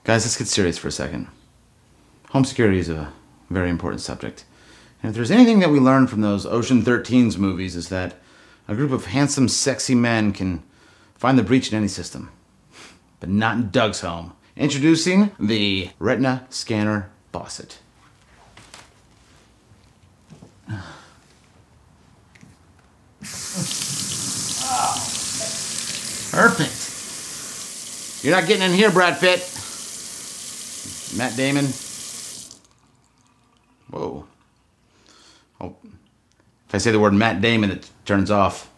Guys, let's get serious for a second. Home security is a very important subject. And if there's anything that we learned from those Ocean 13's movies is that a group of handsome, sexy men can find the breach in any system. But not in Doug's home. Introducing the Retina Scanner Faucet. Perfect. You're not getting in here, Brad Pitt. Matt Damon. Whoa. Oh. If I say the word Matt Damon, it turns off.